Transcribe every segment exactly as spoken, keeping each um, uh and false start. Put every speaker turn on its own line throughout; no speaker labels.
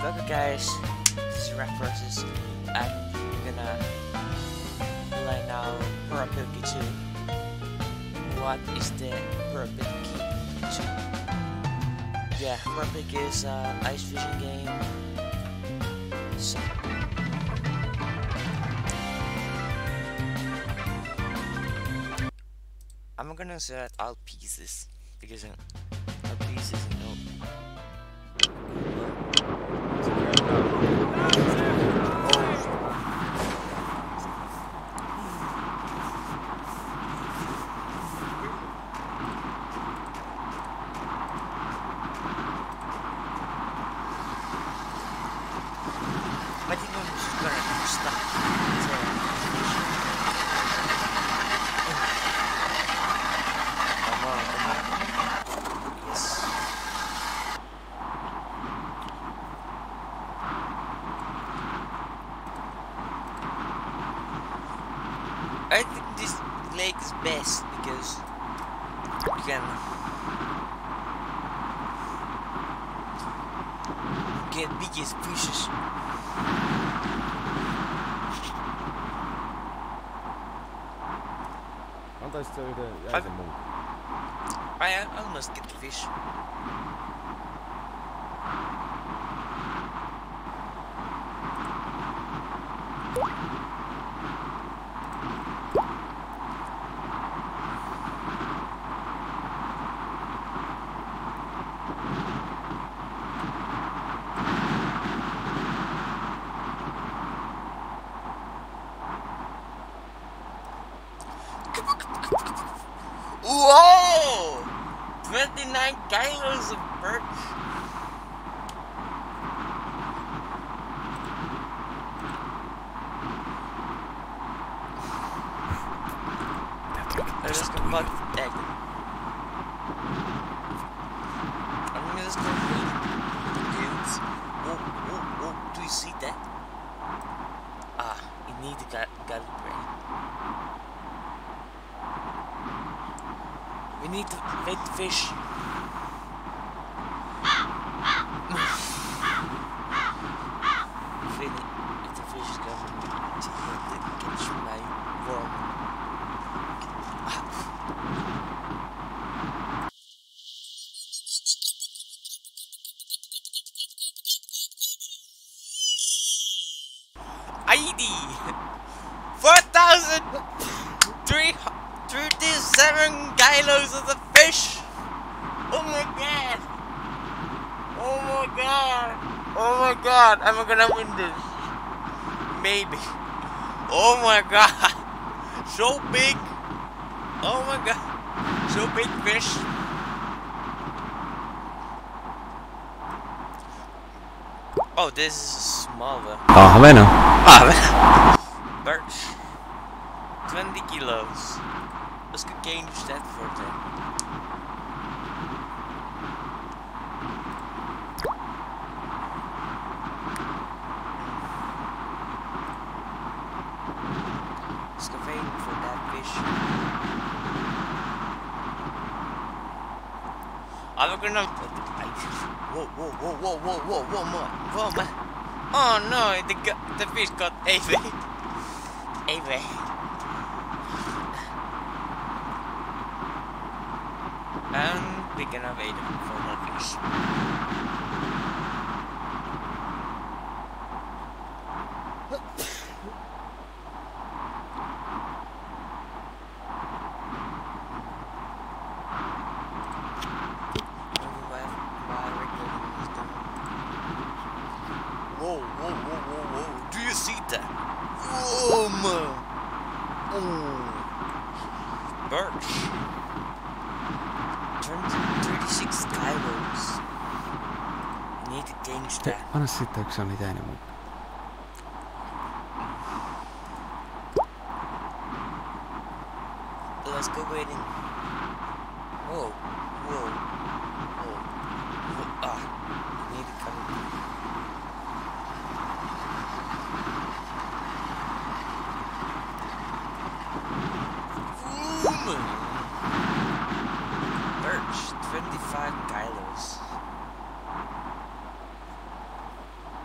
Welcome guys, this is Rap versus. I'm gonna play now Pro Pikki two. What is the Pro Pikki two? Yeah, Pro Pikki is an ice fishing game. So I'm gonna set all pieces because uh, all pieces, you know. I think I'm just gonna stop. So, come on, come on. Yes. I think this lake is best because you can get biggest fishes.
Antaisit sä yhden jäisen mun?
I almost get the fish. Whoa! twenty-nine kilos of perch. I'm just gonna bug egg. I'm just gonna wait. Dudes. Whoa, whoa, whoa. Do you see that? Ah, you need to cal calibrate. We need to bait the fish. If, it, if the fish is coming to catch my worm. I D four thousand three thirty-seven kilos of the fish. Oh my god! Oh my god! Oh my god! Am I gonna win this? Maybe. Oh my god! So big! Oh my god! So big fish! Oh, this is a small one.
Ahvena.
Ahvena. Birch. twenty kilos. Let's go change that for them. Let's go wait for that fish. I'm gonna. Whoa, whoa, whoa, whoa, whoa, whoa, whoa, more, whoa, man. Oh no, the the fish got away. Away. And we're gonna wait for the fish. Whoa, whoa, whoa, whoa, whoa. Do you see that? Whoa, man. Oh. Birch. thirty-six kilos. Need to change that.
Anna sitten yksi on itäinen mun.
Let's go waiting. Whoa, whoa, whoa, whoa. Ah, need to come. Boom! Birch, twenty-five kilos.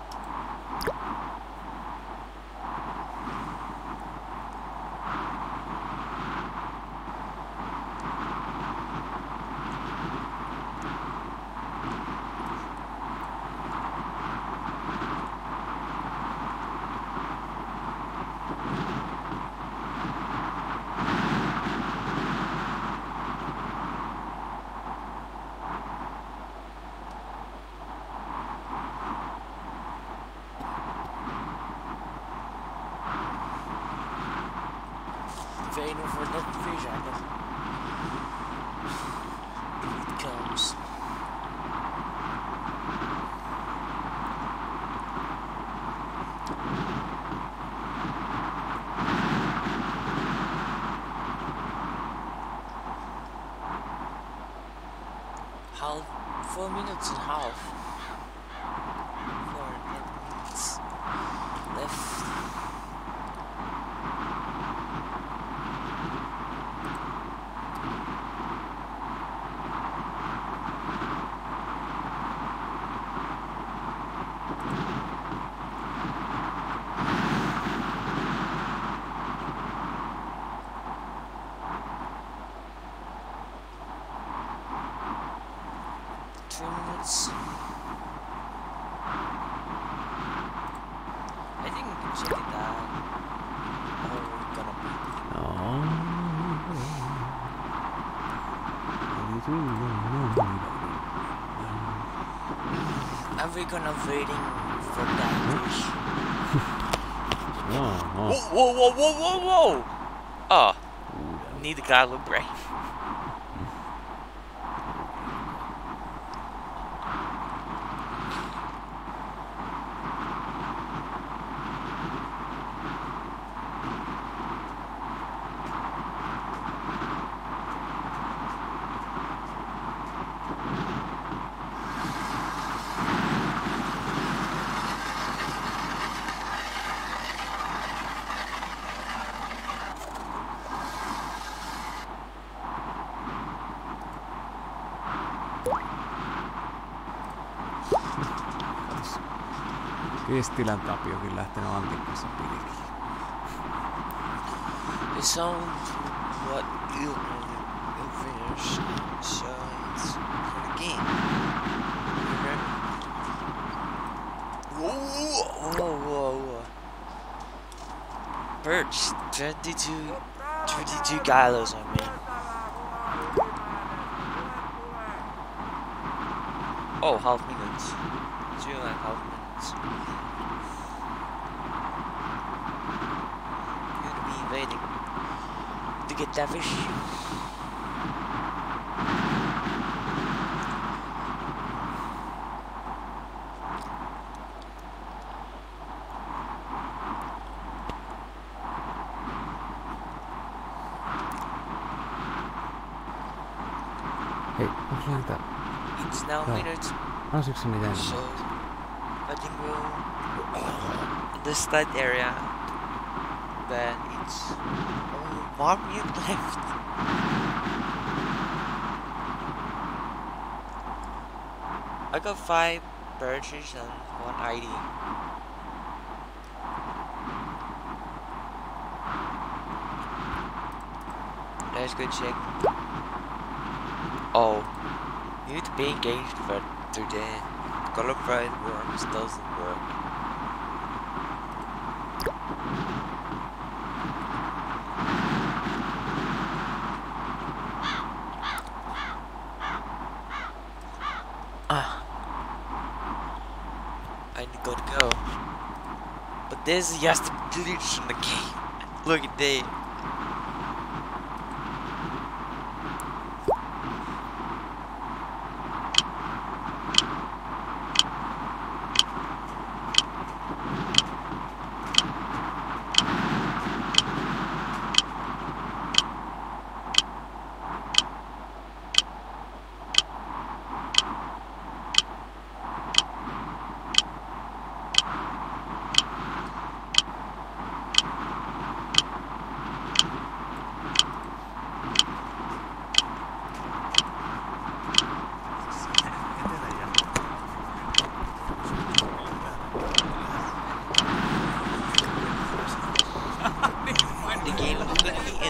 waiting for that fish happen. If it comes. Half, four minutes and a half. Four minutes left. Three minutes. I think we can check it out. How we're gonna be. Are we gonna waiting for that fish?
Joo,
Whoa, whoa, whoa, whoa, whoa, whoa! Oh, need to calibrate.
Kestilän Tapiokin lähtenyt Antin kanssa pilkkiin.
It sounds what you finish, so it's for the game. Okay. Whoa, whoa, whoa, whoa. Birds, twenty-two, twenty-two gallows on me. Oh, half minutes. Two and a half minutes. Gonna be waiting to get that fish.
Hei, onks näitä...
It's now
Joo.
minutes,
Lausitko sä niitä
so
enemmän?
I think we'll in the start area. Then it's only one minute left. I got five purchases and one I D. Let's go check. Oh, you need to be engaged for today. Color bright worms doesn't work. Ah, I gotta go. But this is just a glitch in the game. Look at that. The game will be in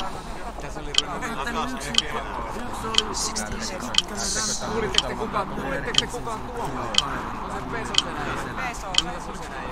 sixty seconds.
Kuulitteko kukaan, kuulitteko kukaan tuolla? On se pesosenäjä. Peso, pesosenäjä.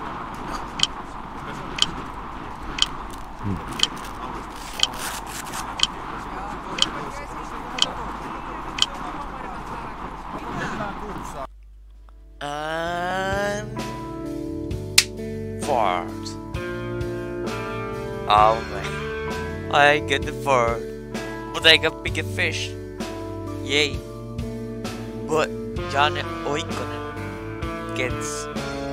And fart. Oh man. I get the third, but I got bigger fish. Yay. But Janne Oikkonen gets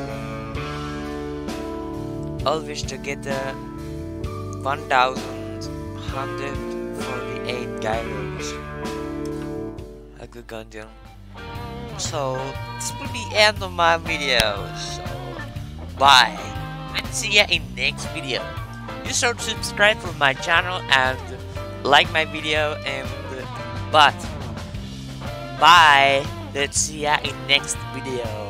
Alvis to get a one thousand one hundred forty-eight gyros. A good gungeon. So this will be the end of my video. So bye and see ya in next video. You should subscribe for my channel and like my video and but bye. Let's see ya in next video.